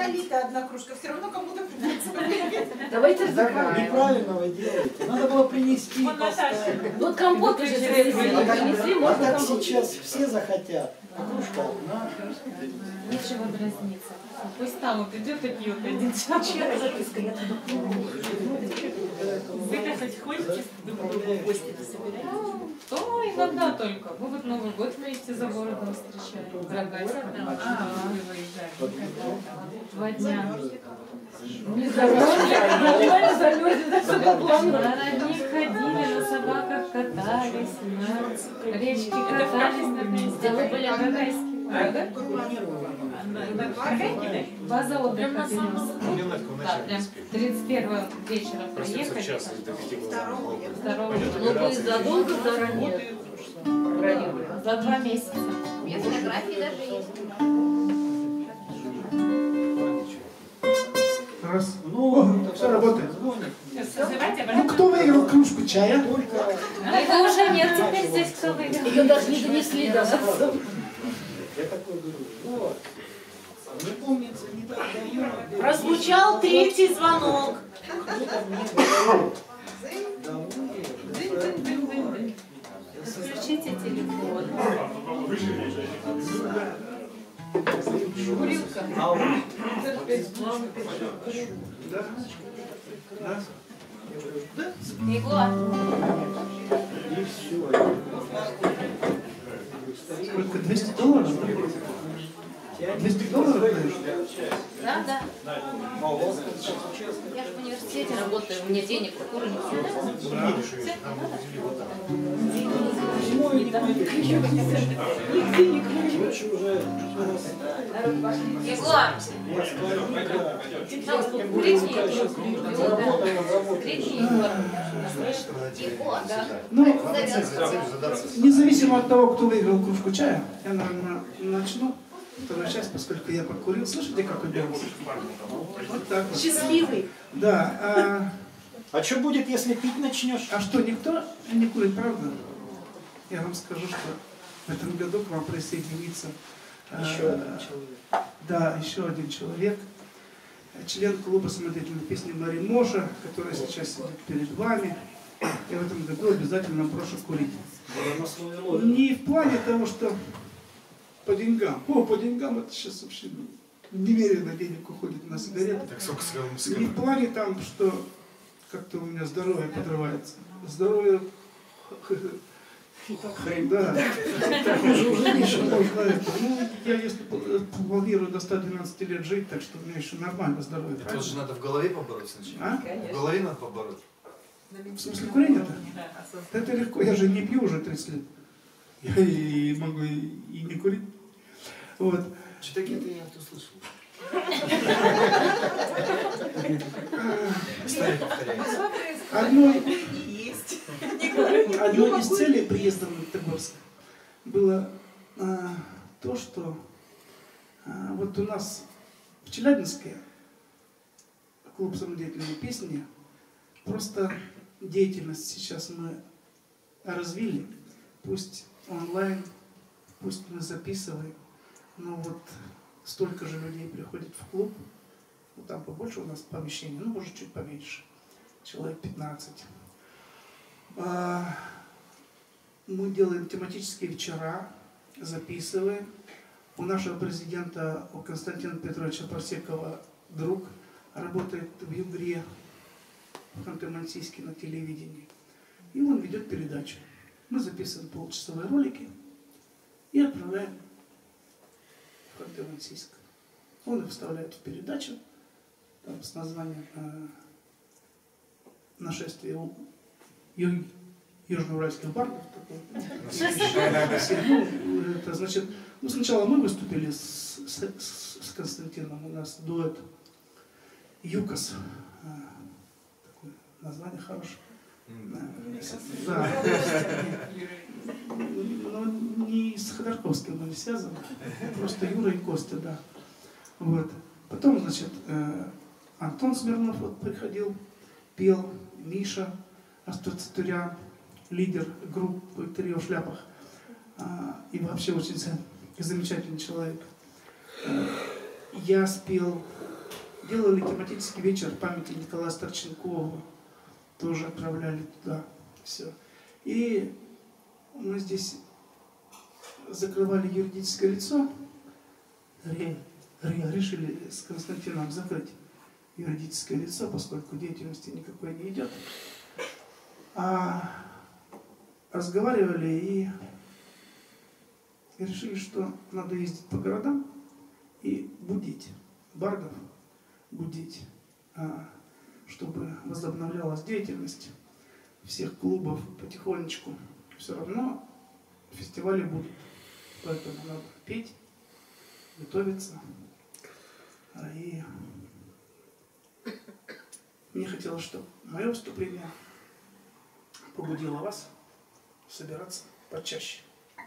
налита одна кружка, все равно кому-то придется. Давайте Неправильно вы делаете. Надо было принести. Вот компот уже принесли, А можно так компот. сейчас все захотят. А кружка одна. Нечего дразниться. Пусть там вот идет и пьет один человек. Вы хоть ходите друг другу в гости собираете? То иногда только. Мы вот Новый год вместе за городом встречали. Рогатина. Вы выезжали. 2 дня. Не замерзли, так что плавно. На родник ходили, на собаках катались, на речке катались, сделали были гагайские. База отдыха. Да, прям 31 вечера приехали. 2-го. Ну вы задолго заранее? За 2 месяца. У меня фотографии даже есть. Раз. Ну, все работает. Созывайте, Ну, кто выиграл кружку чая? это уже нет теперь здесь, кто выиграл. Ее даже не донесли до нас. Я такой говорю, вот. Не помнится, не так давно. Прозвучал 3-й звонок. Включите телефон. Курилка. Да. Да. Егор. И все. Сколько? $200? $200 даешь? Да, да. Я же в университете работаю, у меня денег культуры не все. Лучше уже Егор. Крикни, Егор. Егор. Ну, независимо от того, кто выиграл кружку чая, я, наверное, начну вторую часть, поскольку я покурил. Слышите, какой голос? Вот так вот. Счастливый. Да. А что будет, если пить начнешь? А что, никто не курит, правда? Я вам скажу, что в этом году к вам присоединится Еще один человек. Да, еще один человек. Член клуба самодеятельной песни Мария Моша, которая сейчас сидит перед вами. И в этом году обязательно прошу курить. Не в плане того, что по деньгам. По деньгам это сейчас вообще немерено денег уходит на сигареты. Не в плане там, что как-то у меня здоровье подрывается. Здоровье... Да. Так уже меньше можно это. Ну, я если планирую до 112 лет жить, так что у меня еще нормально здоровье. Это же надо в голове побороть сначала. А? В голове надо побороть. В смысле курение-то? Это легко, я же не пью уже 30 лет. Я и могу и не курить. Вот. Что такие-то я это услышал. Старик повторяется. Одной из целей приезда в Магнитогорск было то, что вот у нас в Челябинске клуб самодеятельной песни, просто деятельность сейчас мы развили, пусть онлайн, пусть мы записываем, но вот столько же людей приходит в клуб, ну, там побольше у нас помещений, ну может чуть поменьше, человек 15. Мы делаем тематические вечера, записываем. У нашего президента, у Константина Петровича Парсекова, друг, работает в Югре, в Ханты-Мансийске на телевидении. И он ведет передачу. Мы записываем полчасовые ролики и отправляем в Ханты-Мансийск. Он их вставляет в передачу там, с названием «Нашествие южноуральских бардов». Это значит, ну, сначала мы выступили с Константином, у нас дуэт «Юкос». Такое название хорошее. Да. Но не с Ходорковским были связаны, просто Юра и Костя, да. Вот. Потом, значит, Антон Смирнов вот приходил, пел, Миша Астуцатурян, лидер группы «Трио в шляпах», и вообще очень замечательный человек. Я спел делали тематический вечер памяти Николая Старченкова, тоже отправляли туда все. И мы здесь закрывали юридическое лицо, решили с Константином закрыть юридическое лицо, поскольку деятельности никакой не идет. А разговаривали и решили, что надо ездить по городам и будить бардов, будить, чтобы возобновлялась деятельность всех клубов потихонечку. Все равно фестивали будут, поэтому надо петь, готовиться. И мне хотелось, чтобы мое выступление побудило вас собираться почаще.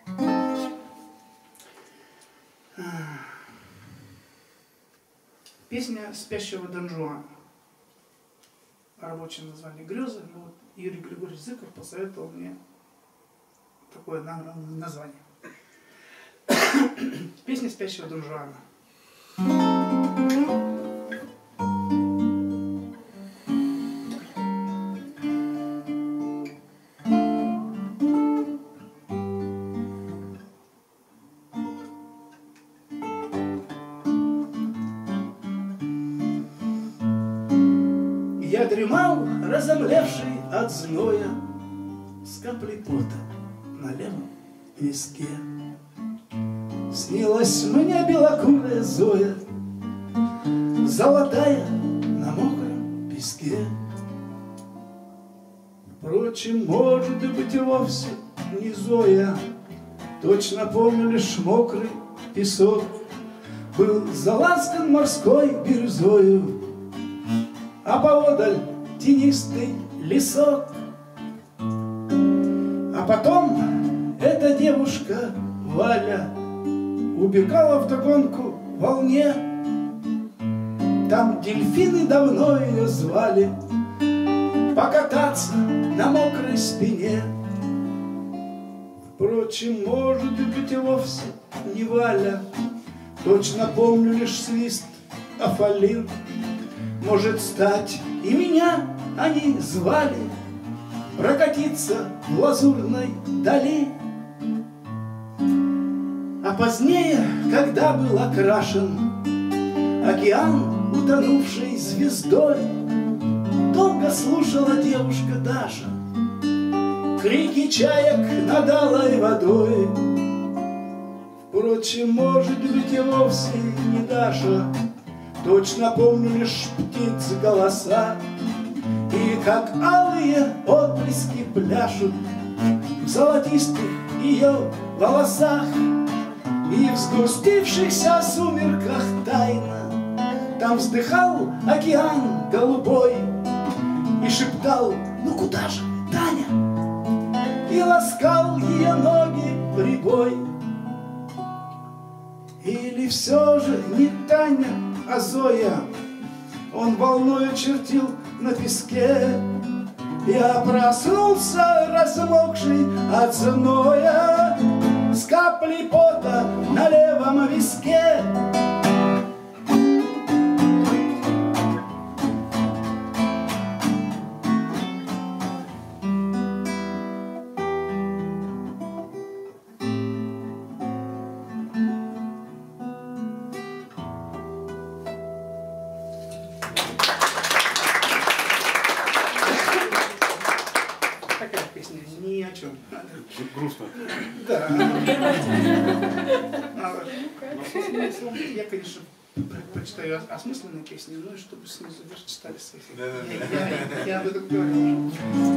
Песня «Спящего Дон Жуана». Рабочее название «Грезы». Но вот Юрий Григорьевич Зыков посоветовал мне такое название. Песня «Спящего Дон Жуана». Я дремал, разомлевший от зноя, с каплей пота на левом виске. Снилась мне белокурая Зоя, золотая на мокром песке. Впрочем, может быть, и вовсе не Зоя, точно помню лишь мокрый песок. Был заласкан морской бирюзою, а поодаль тенистый лесок. А потом эта девушка Валя убегала вдогонку волне. Там дельфины давно ее звали покататься на мокрой спине. Впрочем, может быть, и вовсе не Валя, точно помню лишь свист афалин. Может стать, и меня они звали прокатиться в лазурной дали. А позднее, когда был окрашен океан, утонувший звездой, долго слушала девушка Даша крики чаек над алой водой. Впрочем, может быть, и вовсе не Даша, точно помню лишь птиц голоса, и как алые отблески пляшут в золотистых ее волосах. И в сгустившихся сумерках тайно там вздыхал океан голубой и шептал: «Ну куда же, Таня?» И ласкал ее ноги прибой. Или все же не Таня, а Зоя, он волною чертил на песке. Я проснулся, размокший от зноя, с каплей пота на левом виске. Ни о чем. Грустно. Да. Я, конечно, предпочитаю осмысленные песни, но и чтобы снизу вверх читали свои. Я об этом говорил.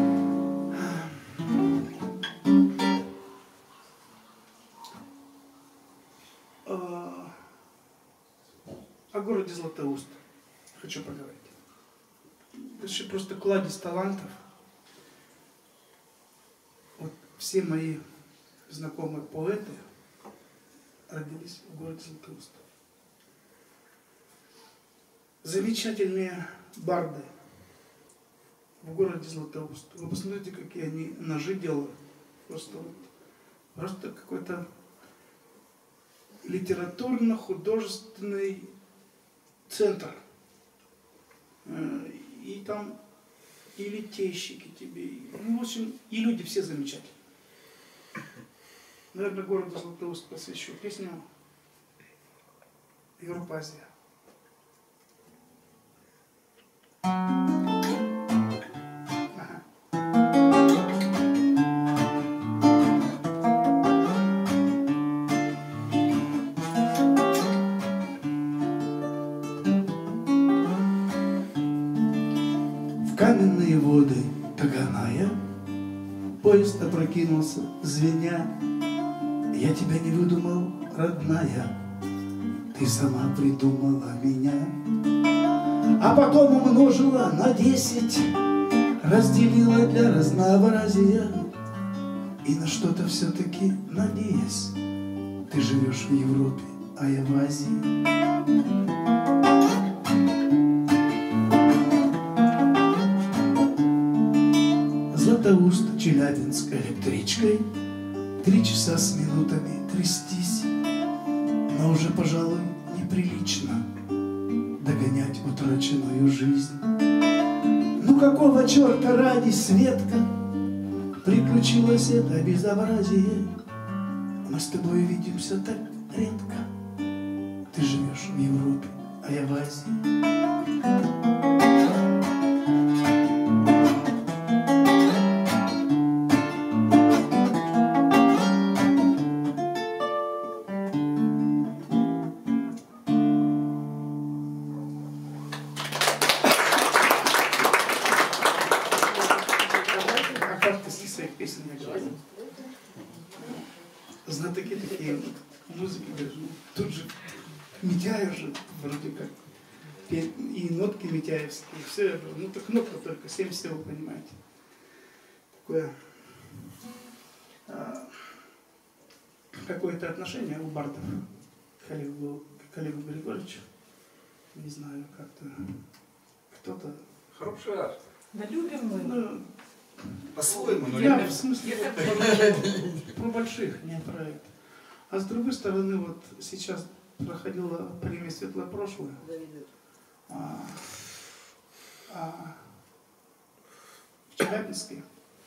О городе Златоуст хочу поговорить. Это просто кладезь талантов. Вот все мои знакомые поэты родились в городе Златоуст. Замечательные барды в городе Златоуст. Вы посмотрите, какие они ножи делают. Просто какой-то литературно-художественный центр И там и литейщики тебе, ну, в общем, и люди все замечательные. Наверное, городу Златоуст посвящу песню «Европазия». Каменные воды Таганая, поезд опрокинулся, звеня. Я тебя не выдумал, родная, ты сама придумала меня. А потом умножила на 10, разделила для разнообразия. И на что-то все-таки надеясь, ты живешь в Европе, а я в Азии. Златоуст, Челябинск электричкой, 3 часа с минутами трястись, но уже, пожалуй, неприлично догонять утраченную жизнь. Ну какого черта ради, Светка, приключилось это безобразие? Мы с тобой видимся так редко, ты живешь в Европе, а я в Азии. Песен я говорю. Знатоки такие музыки даже. Тут же Митяев же вроде как. И нотки митяевские. Все, ну так нотка только 7 всего, понимаете. Такое какое-то отношение у Бардов к Олегу Григорьевичу. Не знаю, как-то кто-то. Хороший автор. Да любим мы. Ну, По-своему, но я в смысле про больших, не про это. А с другой стороны, вот сейчас проходила премия «Светлое прошлое». В Челябинске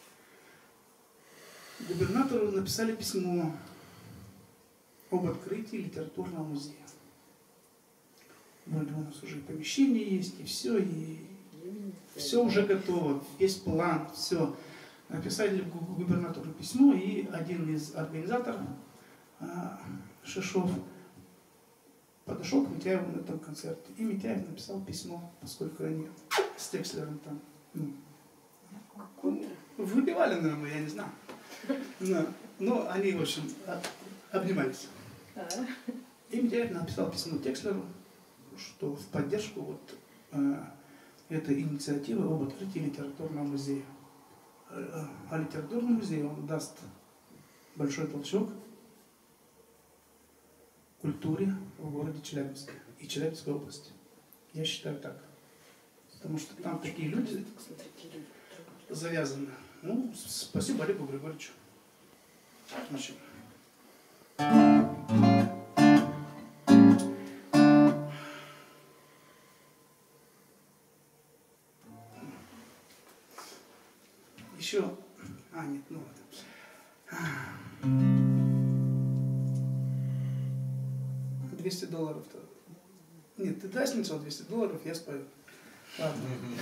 губернатору написали письмо об открытии литературного музея. Вроде у нас уже и помещение есть, и все уже готово, есть план, все. Написали губернатору письмо, и один из организаторов, Шишов, подошел к Митяеву на этом концерте. И Митяев написал письмо, поскольку они с Текслером там выпивали, наверное, я не знаю. Но они, в общем, обнимались. И Митяев написал письмо Текслеру, что в поддержку вот этой инициативы об открытии литературного музея. А литературный музей, он даст большой толчок культуре в городе Челябинске и Челябинской области. Я считаю так. Потому что там такие люди завязаны. Ну, спасибо Олегу Григорьевичу. Значит, еще... нет, ну ладно. $200-то. Нет, ты дай сначала $200, я спою. Ладно.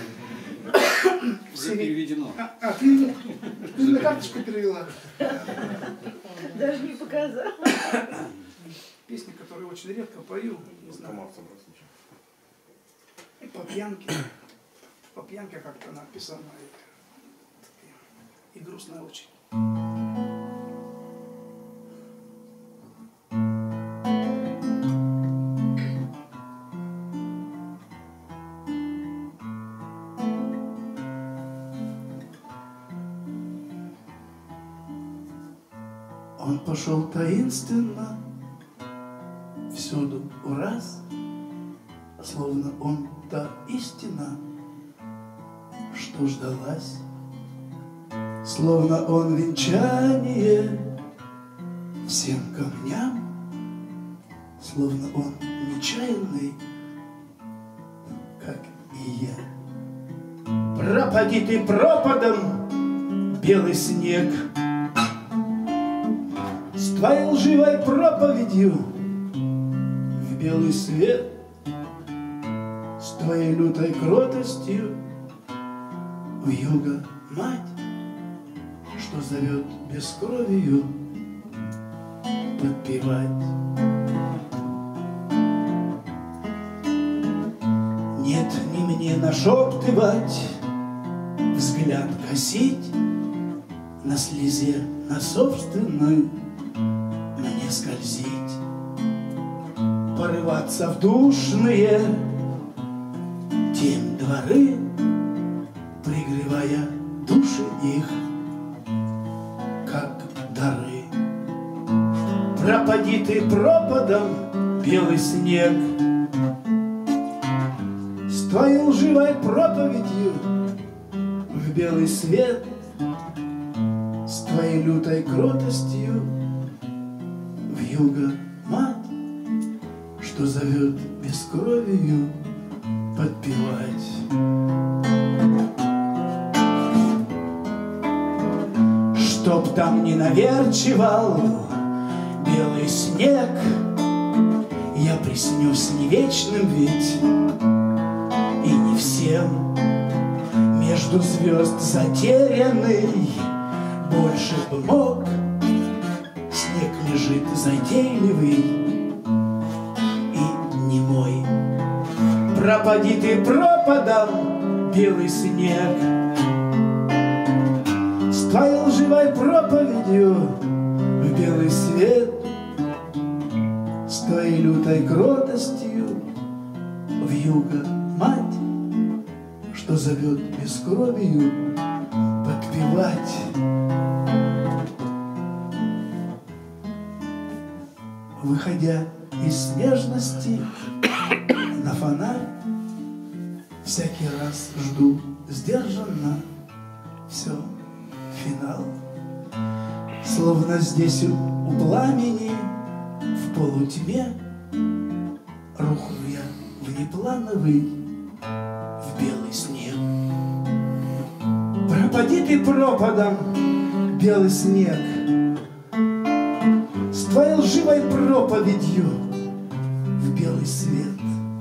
Все переведено. Ты на карточку перевела. Даже не показал. Песни, которые очень редко пою, не знаю. По пьянке. По пьянке как-то написано. И грустная очень. Он пошел таинственно, всюду ураз, словно он та истина, что ждалась. Словно он венчание всем камням, словно он нечаянный, как и я. пропади ты пропадом, белый снег. С твоей лживой проповедью в белый свет, с твоей лютой кротостью в юго мать, что зовет бескровию подпевать. Нет, не мне нашептывать, взгляд косить, на слезе, на собственной мне скользить, порываться в душные тем дворы, пригревая души их, как дары. Пропади ты пропадом, белый снег, с твоей лживой проповедью в белый свет, с твоей лютой кротостью в юго мать, что зовет бескровию подпевать. Чтоб там не наверчивал белый снег, я приснюсь не вечным ведь и не всем. Между звезд затерянный больше бы мог, снег лежит затейливый и немой. Пропади ты пропадом, белый снег, с твоей лживой проповедью в белый свет, с твоей лютой кротостью в юго мать, что зовет бескровию подпевать. Выходя из снежности на фонарь, всякий раз жду сдержанно все финал. Словно здесь у пламени в полутьме рухну я внеплановый в белый снег. Пропади ты пропадом, белый снег, с твоей лживой проповедью в белый свет,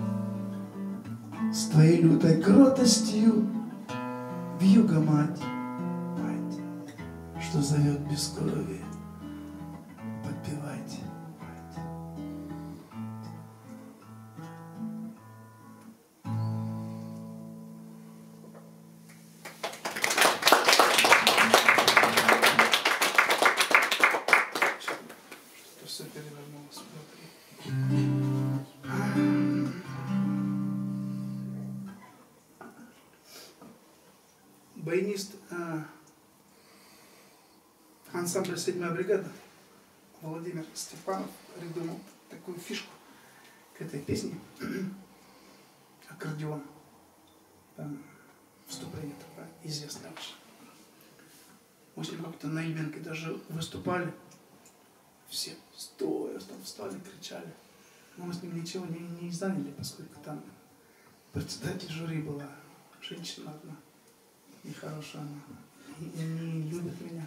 с твоей лютой кротостью в юго мать, что зовет бескровие подпевать. Что-то все перевернулось внутри. Баянист ансамбля 7-я бригада Владимир Степанов придумал такую фишку к этой песне. Аккордеон. Там вступление такое известное очень. Мы с ним как-то на Ильменке даже выступали. Все стоя там встали, кричали. Но мы с ним ничего не заняли, поскольку там председатель жюри была женщина одна. Нехорошая она. Не любит меня.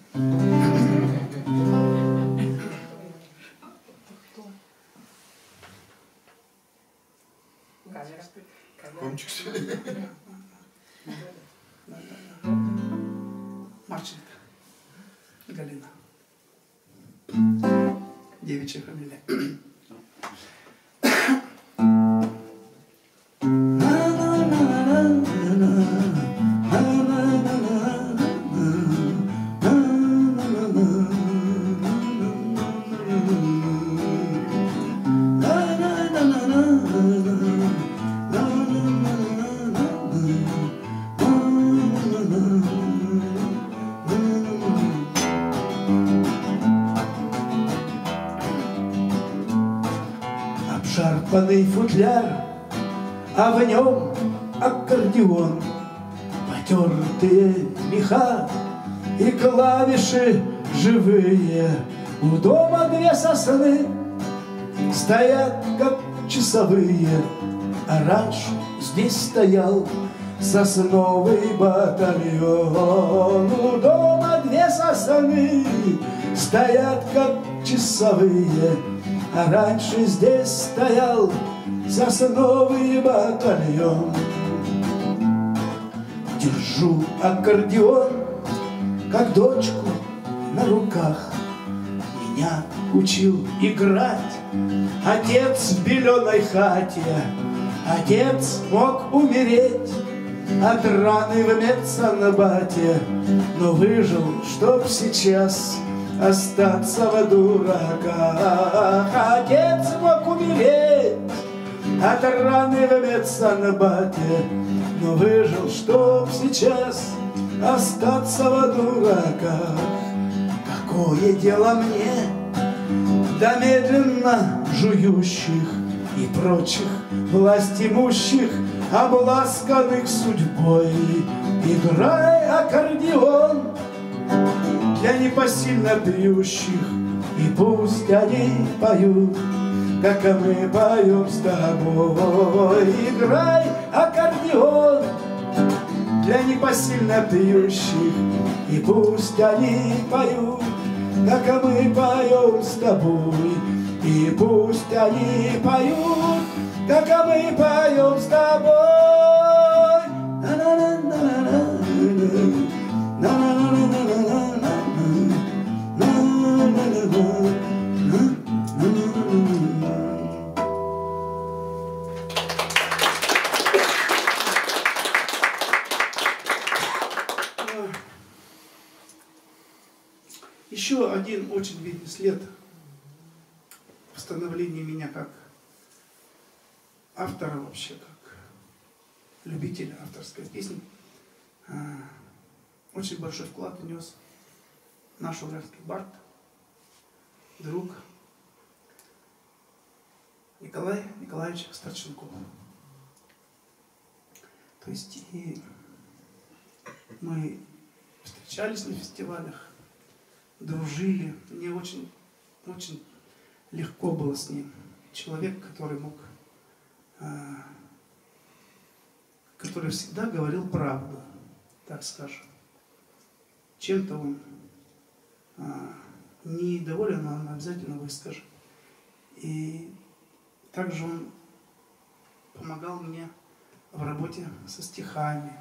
Кончик. Марченко Галина. Девичья фамилия. Обшарпанный футляр, а в нем аккордеон, потертые меха и клавиши живые. У дома две сосны стоят, как часовые, а раньше здесь стоял сосновый батальон. У дома две сосны стоят как часовые, а раньше здесь стоял сосновый батальон. Держу аккордеон, как дочку на руках. Меня учил играть отец в беленой хате. Отец мог умереть от раны в медсанбате, но выжил, чтоб сейчас остаться в дураках. Отец мог умереть от раны в медсанбате, но выжил, чтоб сейчас остаться в дураках. Какое дело мне до медленно жующих и прочих власть имущих, обласканных судьбой? Играй аккордеон для непосильно пьющих, и пусть они поют, как и мы поем с тобой. Играй аккордеон для непосильно пьющих, и пусть они поют, как и мы поем с тобой. И пусть они поют, как и мы поем с тобой. Еще один очень видный след в становлении меня как автора, вообще как любителя авторской песни. Очень большой вклад внес наш уральский бард, друг Николай Николаевич Старченков. То есть и мы встречались на фестивалях, дружили. Мне очень легко было с ним. Человек, который мог, который всегда говорил правду, так скажем. Чем-то он недоволен, он обязательно выскажет. И также он помогал мне в работе со стихами.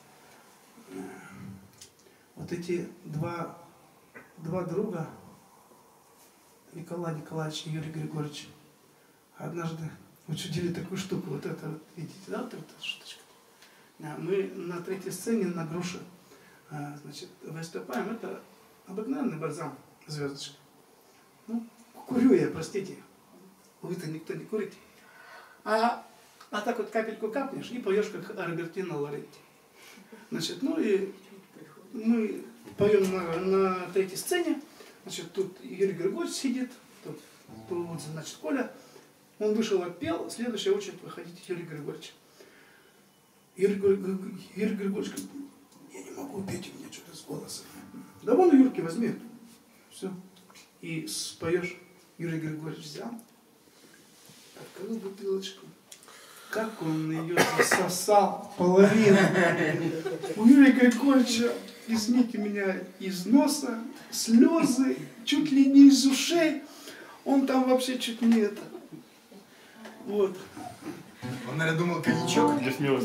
Вот эти два друга, Николай Николаевич и Юрий Григорьевич, однажды учудили такую штуку. Вот это, вот, видите, да, вот эта штучка. Мы на третьей сцене на груше, значит, выступаем. Это обыкновенный бальзам, звездочка. Ну, курю я, простите. Вы-то никто не курите. А так вот капельку капнешь и поешь, как Альбертино Лоретти. Значит, ну и мы поем на третьей сцене. Значит, тут Юрий Григорьевич сидит, тут значит, Коля. Он вышел, отпел, следующая очередь выходить Юрий Григорьевич. Юрий Григорьевич говорит: я не могу петь, у меня что-то с голосом. Да вон у Юрки возьми. Все. И споешь. Юрий Григорьевич взял, открыл бутылочку. Как он ее засосал, половину. У Юрия Григорьевича, извините меня, из носа слезы, чуть ли не из ушей. Он там вообще чуть не это. Вот. Он, наверное, думал, коньячок для смелости.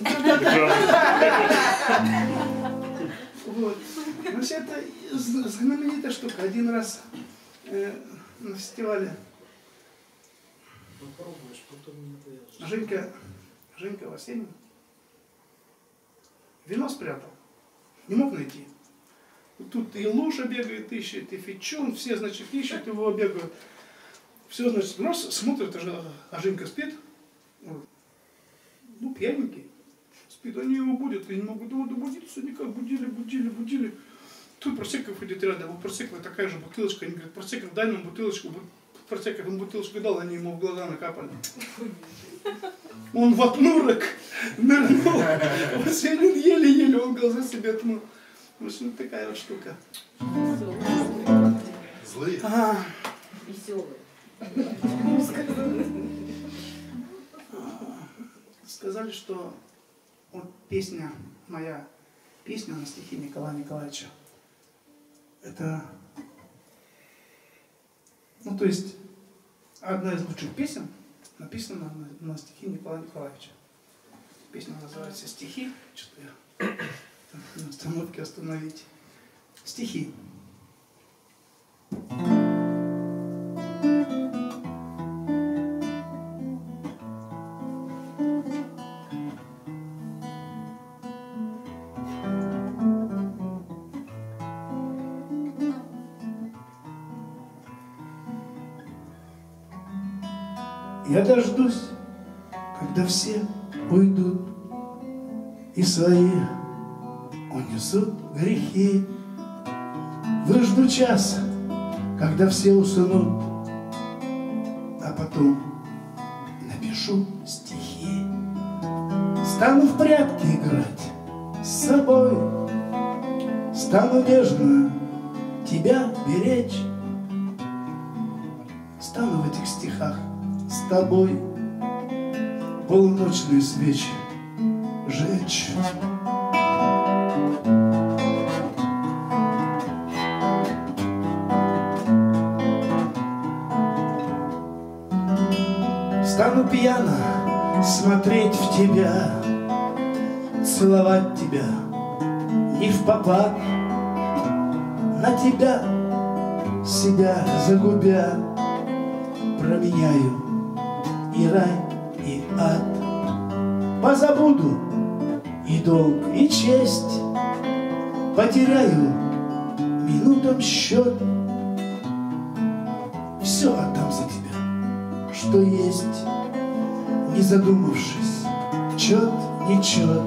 Вот. Значит, это знаменитая штука. Один раз на фестивале Женька Васенин вино спрятал. Не мог найти. Тут и Луша бегает, ищет, и Фичун, все, значит, ищут его, бегают. Все, значит, раз, смотрят, а Женька спит. Вот. Ну, пьяненький. Спит, они его будут, и не могут его добудиться никак. Будили. Тут Просеков идет рядом, у Просекова такая же бутылочка. Они говорят: Просеков, дай нам бутылочку. Просеков ему бутылочку дал, они ему в глаза накапали. Он в обнурок нырнул. Василин еле-еле, он глаза себе отмыл. В общем, такая вот штука. Злые. Веселые. Сказали, что вот песня, моя песня на стихи Николая Николаевича, это, ну, то есть, одна из лучших песен, написана на стихи Николая Николаевича. Песня называется «Стихи». Что-то я на остановке остановить. Стихи. Я дождусь, когда все уйдут и свои унесут грехи. Выжду час, когда все уснут, а потом напишу стихи. Стану в прятки играть с собой, стану нежно тебя беречь, стану в этих стихах с тобой полуночные свечи жечь. Стану пьяно смотреть в тебя, целовать тебя не впопад, на тебя себя загубя, променяю и рай, и ад. Позабуду и долг, и честь, потеряю минутам счет. Все отдам за тебя, что есть, не задумавшись, чет, не чет.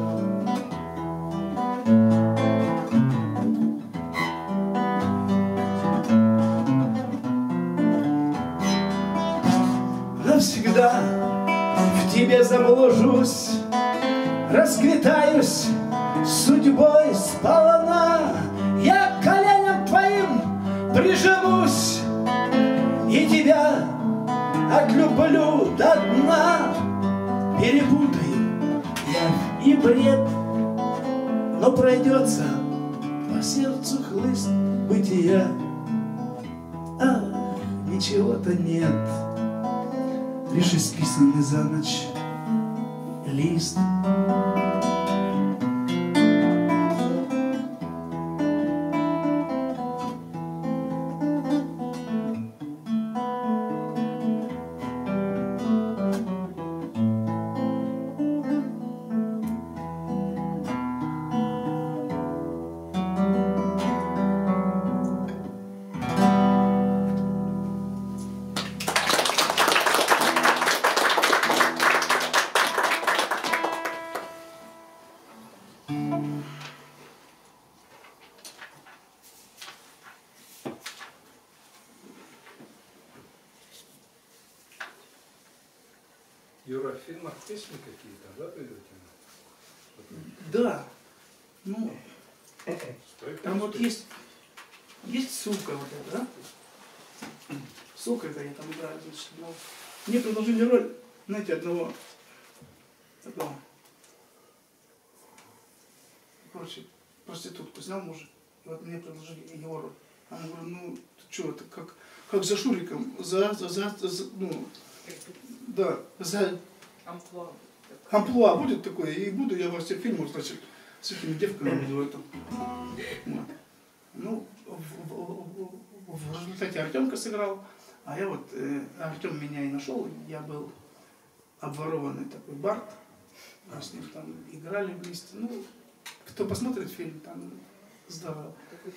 Навсегда в тебе заблужусь, расквитаюсь судьбой сполна. Я к коленям твоим прижмусь и тебя отлюблю до дна. Перепутаю явь и бред, но пройдется по сердцу хлыст бытия. Ах, ничего-то нет, лишь исписанный за ночь лист. Юра, в фильмах песни какие-то, да, поете? Да, ну, Стойка, там вот стойка. есть ссылка вот эта, да? Ссылка это я там играю, значит, но мне предложили роль, знаете, одного такого, короче, проститутку снял мужик, и вот мне предложили его роль. Она говорит, ну, ты что, это как за Шуриком, ну, да, за Амплуа. амплуа будет такое, и буду я во всех фильмах, значит, с этими девками буду это. Вот. Ну, в результате Артемка сыграл, а я вот, Артем меня и нашел, я был обворованный такой Барт, мы с ним там играли вместе. Ну, кто посмотрит фильм, там здорово.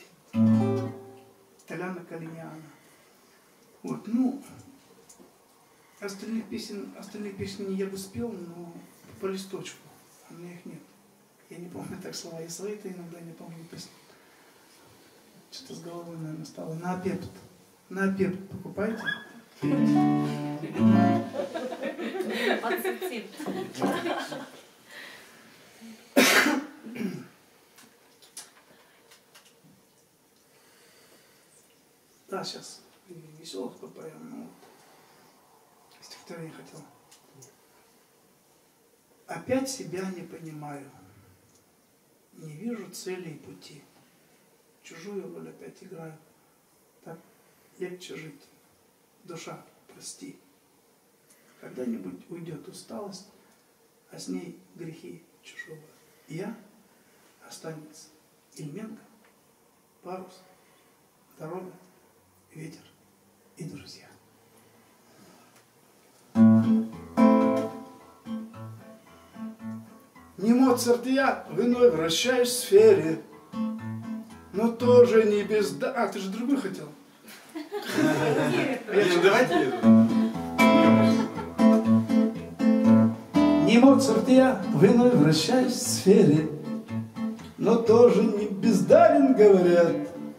Толяна Калиняна. Вот, ну, остальных песен я бы спел, но по листочку, а у меня их нет. Я не помню так слова, я свои-то иногда не помню песни. Что-то с головой, наверное, стало. На опепт покупайте. Подцепил. Да, сейчас веселых попоем, но стихотворение хотел. Опять себя не понимаю, не вижу цели и пути. Чужую роль опять играю. Так легче жить. Душа, прости. Когда-нибудь уйдет усталость, а с ней грехи чужого. Я останется Ильменко, парус, дорога, ветер и друзья. Не Моцарт я в иной вращаюсь в сфере, но тоже не без... А, ты же другой хотел? Давайте. Не Моцарт я в иной вращаюсь в сфере, но тоже не бездарен, говорят.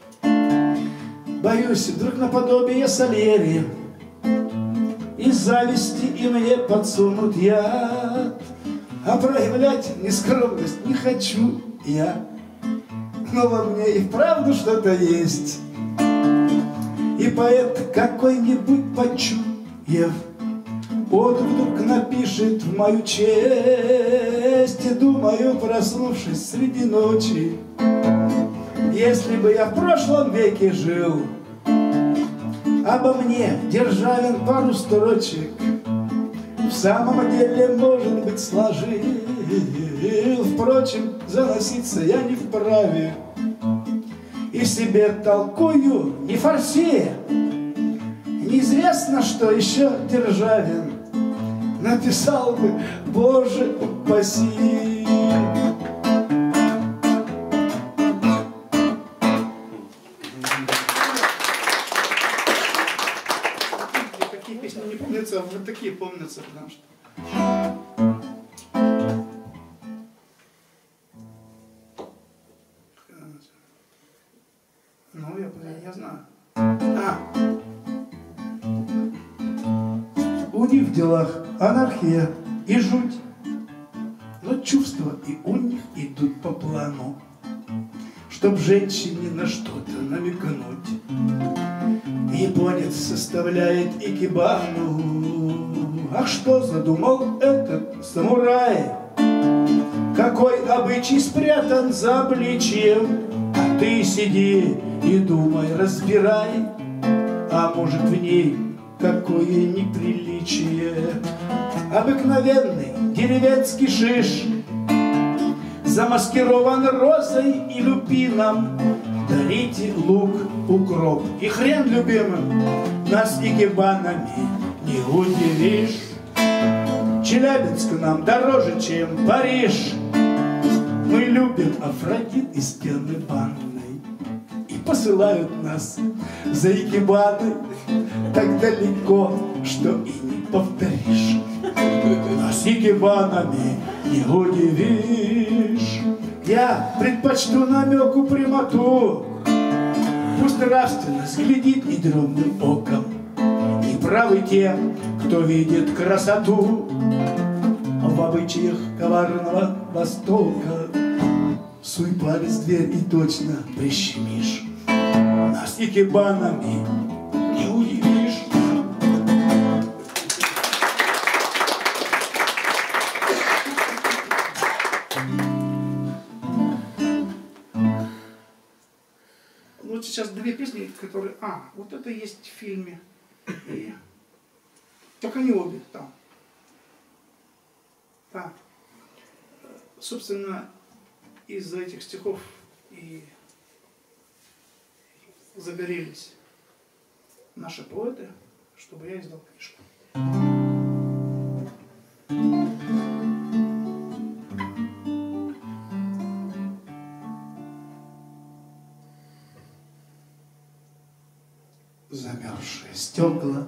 Боюсь, вдруг наподобие Сальери из зависти и мне подсунут яд. А проявлять нескромность не хочу я, но во мне и вправду что-то есть. И поэт какой-нибудь Почуев вот вдруг напишет в мою честь. И думаю, проснувшись среди ночи, если бы я в прошлом веке жил, обо мне Державин пару строчек в самом деле, может быть, сложил. Впрочем, заноситься я не вправе, и себе толкую, не форсея. Неизвестно, что еще Державин написал бы, Боже упаси. Такие песни не помнятся, а вот такие помнятся, потому что... Ну, я знаю. У них в делах анархия и жуть, но чувства и у них идут по плану, чтоб женщине на что-то намекнуть. Японец составляет икебану. Ах, что задумал этот самурай? Какой обычай спрятан за обличьем? А ты сиди и думай, разбирай. А может, в ней какое неприличие? Обыкновенный деревенский шиш замаскирован розой и люпином. Дарите лук, укроп и хрен любимым, нас икебанами не удивишь. Челябинск нам дороже, чем Париж. Мы любим Афродит из пены банной, и посылают нас за икебаны так далеко, что и не повторишь. Нас икебанами не удивишь. Я предпочту намеку прямоту, пусть нравственность глядит недремным оком. И правы те, кто видит красоту в обычаях коварного Востока. Суй палец в дверь и точно прищемишь. Нас икебанами не удивишь. Вот сейчас две песни, которые... вот это есть в фильме. И... Так они обе там. Да. Собственно, из-за этих стихов и загорелись наши поэты, чтобы я издал книжку. Замерзшие стекла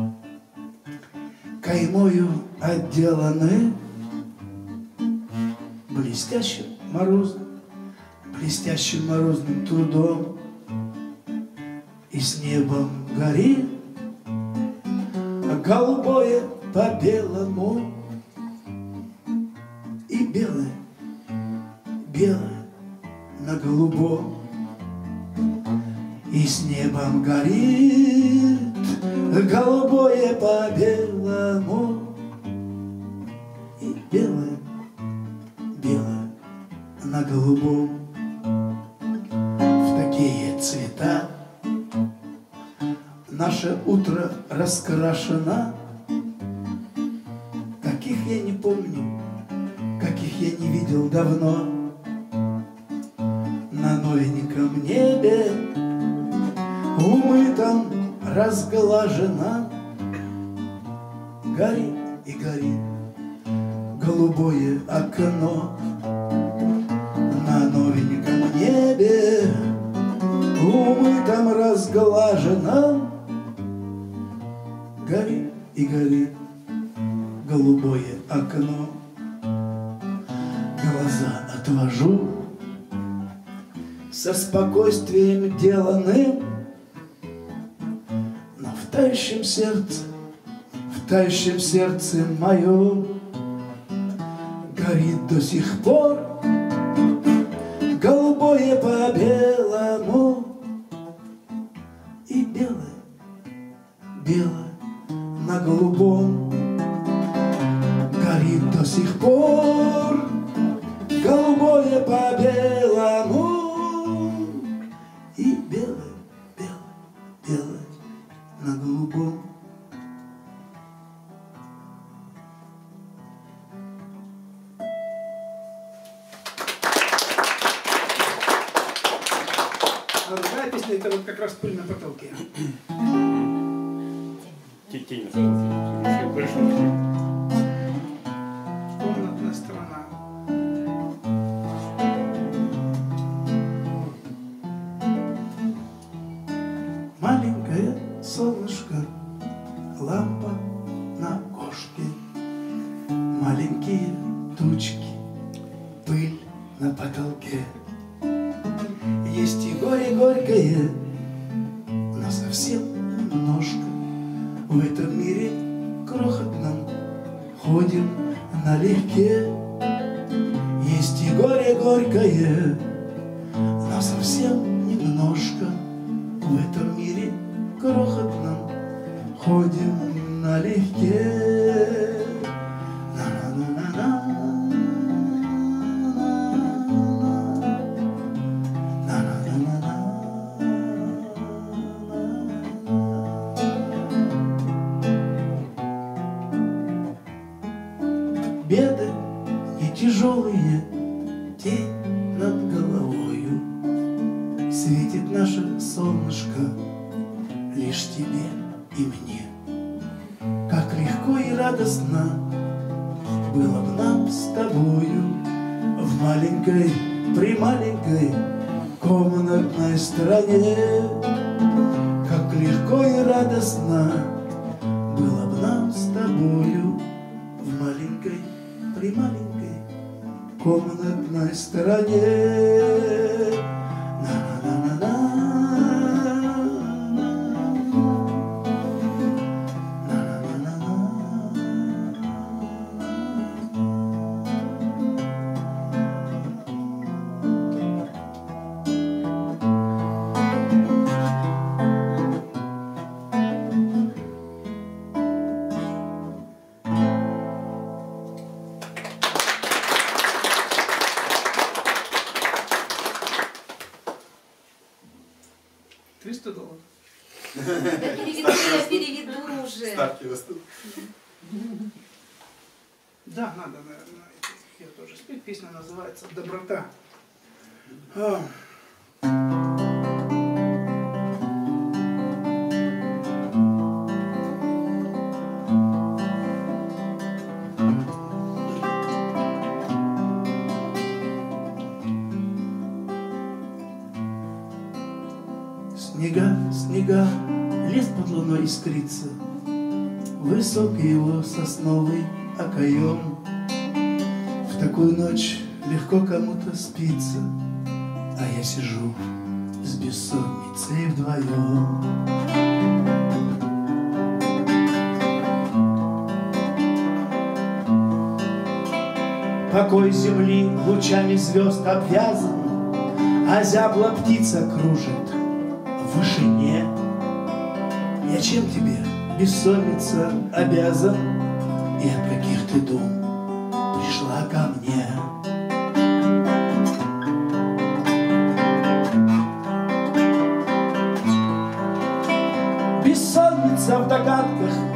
каймою отделаны, блестящим морозным трудом, и с небом горит голубое по белому, и белое на голубом, и с небом горит голубое по белому, и белое на голубом, в такие цвета. Наше утро раскрашено, каких я не помню, каких я не видел давно. На новеньком небе, умытом, разглажено, горит и горит голубое окно. На новеньком небе, умытом, разглажено, горит и горит голубое окно. Глаза отвожу со спокойствием деланным, но в тающем сердце моем горит до сих пор голубое по белому и белое, белое на голубом. Горит до сих пор голубое по белому и белое, белое, белое на голубом. А другая песня — это вот как раз «Пыль на потолке». Тень. Комнатная сторона. Маленькое солнышко, лампа на окошке, маленькие тучки, пыль на потолке. Есть и горе горькое, но совсем немножко. В этом мире крохотном ходим налегке. Есть и горе горькое, но совсем немножко. В этом мире крохотном ходим налегке. Беды и тяжелые, тень над головою, светит наше солнышко лишь тебе и мне. Как легко и радостно было бы нам с тобою в маленькой, прималенькой комнатной стране. Как легко и радостно было бы нам с тобою в маленькой, прималенькой комнатной стороне. $300. Да я переведу уже. Ставки растут. Да, надо, наверное, ее тоже спеть. Песня называется «Доброта». Снега, снега, лес под луной искрится, высокий его сосновый окоем. В такую ночь легко кому-то спится, а я сижу с бессонницей вдвоем. Покой земли лучами звезд обвязан, а зябла птица кружит в вышине. Я чем тебе, бессонница, обязан? И от каких ты дум пришла ко мне?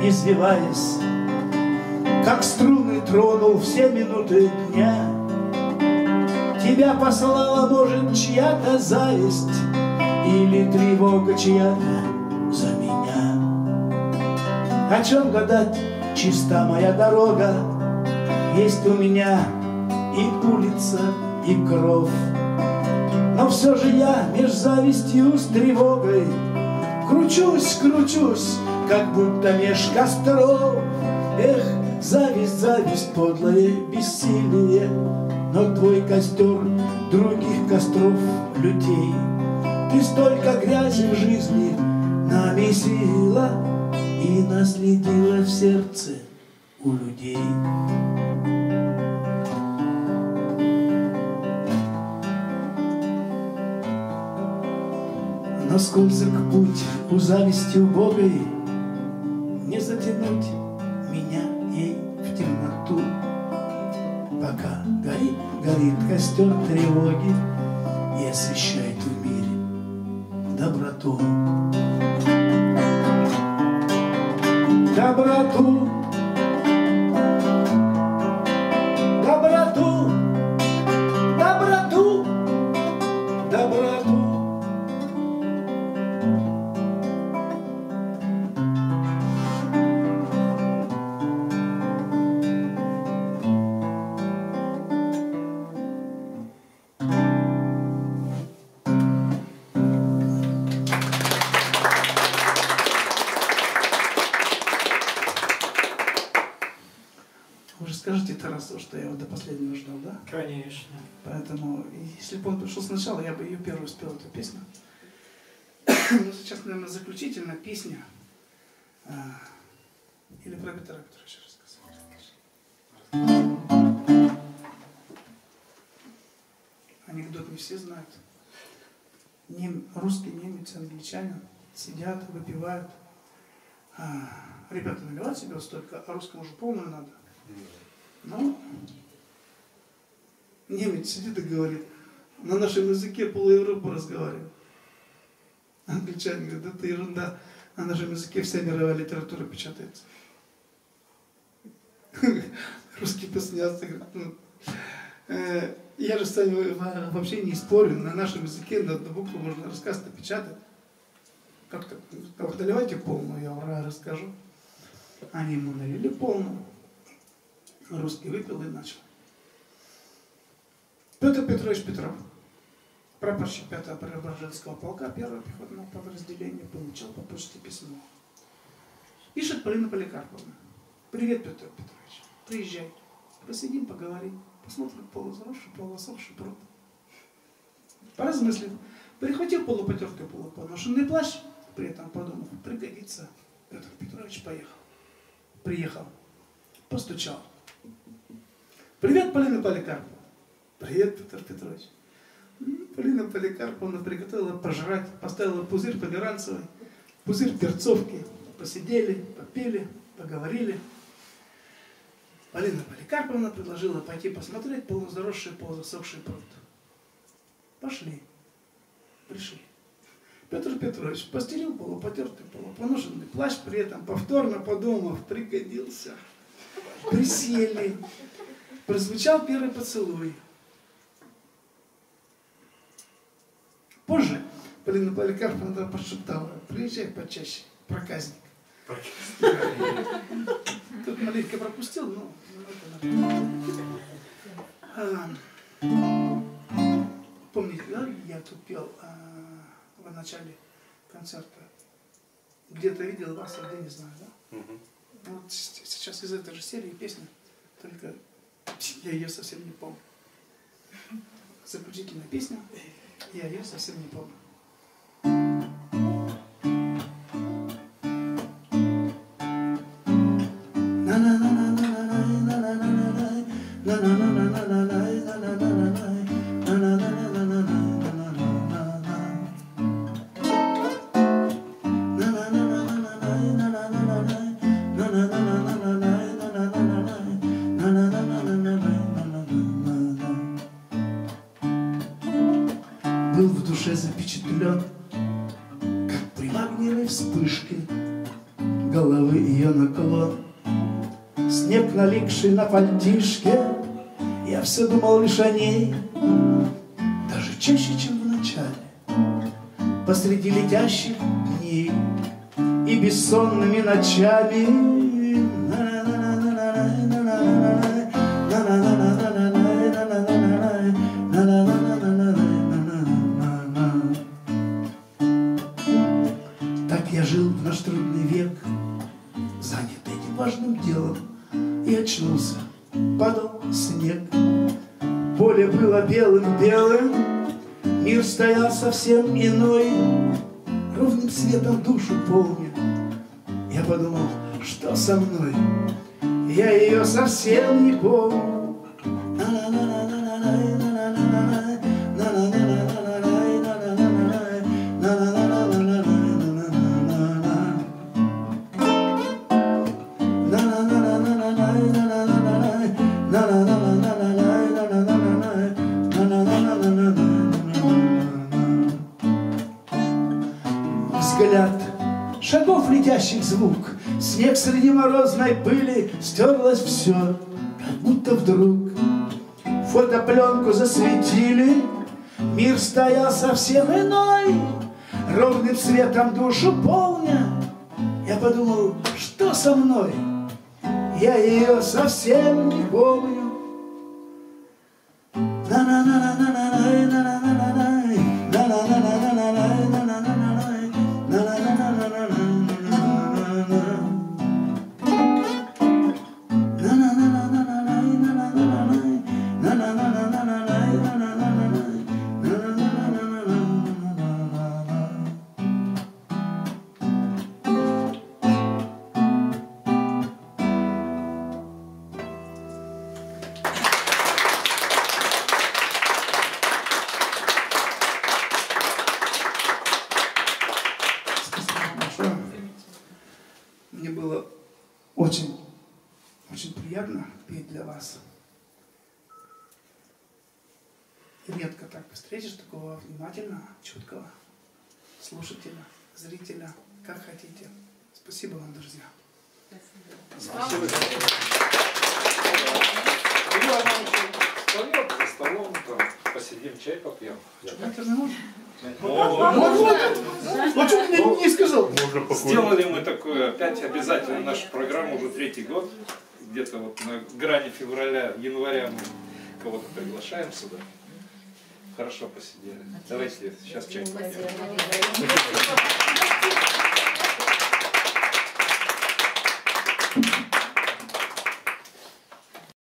извиваясь, как струны тронул все минуты дня. Тебя послала, может, чья-то зависть или тревога чья-то за меня. О чем гадать, чиста моя дорога, есть у меня и улица, и кров. Но все же я меж завистью с тревогой кручусь, кручусь, как будто меж костров. Эх, зависть, зависть, подлое бессилие, но твой костер других костров лютей. Ты столько грязи в жизни намесила и наследила в сердце у людей. Но скользок путь у зависти убогой, не затянуть меня ей в темноту. Пока горит, горит костер тревоги и освещает в мире доброту. Доброту, доброту, доброту, доброту. Вы же скажите Тарасу, что я его до последнего ждал, да? Конечно. Поэтому, если бы он пришел сначала, я бы ее первую спел, эту песню. Но сейчас, наверное, заключительная песня. Или про Петра Петровича рассказать. Анекдот не все знают. Русский, немец, англичанин сидят, выпивают. Ребята наливают себе вот столько, а русскому уже полную надо. Ну, немец сидит и говорит, на нашем языке пол-Европы разговаривает. Англичанин говорит, это ерунда, на нашем языке вся мировая литература печатается. Русский посмеялся, говорит, я же с вами вообще не спорю, на нашем языке на одну букву можно рассказ напечатать. Как-то, давайте полную, я расскажу. Они ему налили полную. Русский выпил и начал. Петр Петрович Петров, прапорщик 5-го Преображенского полка 1-го пехотного подразделения, получил по почте письмо. Пишет Полина Поликарповна. Привет, Петр Петрович. Приезжай. Посидим, поговорим. Посмотрим полузаросший, полуосохший пруд. Поразмыслив. Перехватил полупотертый, полупоношенный плащ, при этом подумав, пригодится. Петр Петрович поехал. Приехал. Постучал. Привет, Полина Поликарповна. Привет, Петр Петрович. Полина Поликарповна приготовила пожрать, поставила пузырь померанцевый, пузырь перцовки. Посидели, попили, поговорили. Полина Поликарповна предложила пойти посмотреть полузаросший, полузасохший пруд. Пошли. Пришли. Петр Петрович постелил полупотертый, полупоношенный плащ, при этом повторно подумав, пригодился. Присели. Прозвучал первый поцелуй. Позже Полина Поликарповна пошептала, приезжай почаще, проказник. Тут маленько пропустил, но помните, да, я тут пел в начале концерта. Где-то видел вас, а где не знаю, да? Вот сейчас из этой же серии песня, только я ее совсем не помню. Заключительная песня, я ее совсем не помню. Был в душе запечатлен, как при магниевой вспышке, головы ее наклон. Снег, налипший на пальтишке, я все думал лишь о ней. Даже чаще, чем в начале, посреди летящих дней и бессонными ночами. Так я жил в наш трудный век, занят этим важным делом, и очнулся, падал снег. Поле было белым-белым, мир стоял совсем иной, ровным светом душу полня. Я подумал, что со мной, я ее совсем не помню. Взгляд, шагов летящих звук, снег среди морозной пыли, стерлось все, как будто вдруг. Фотопленку засветили, мир стоял совсем иной, ровным светом душу полня. Я подумал, что со мной, я ее совсем не помню. Мне было очень приятно петь для вас. И редко так встретишь такого внимательного, чуткого слушателя, зрителя, как хотите. Спасибо вам, друзья. Спасибо. Встаем за столом, там, посидим, чай попьем. Это же можно? Вот что ты не сказал? Сделали мы такое, опять обязательно нашу программу уже 3-й год. Где-то вот на грани февраля, января мы кого-то приглашаем сюда. Хорошо посидели. Давайте сейчас чай попьем.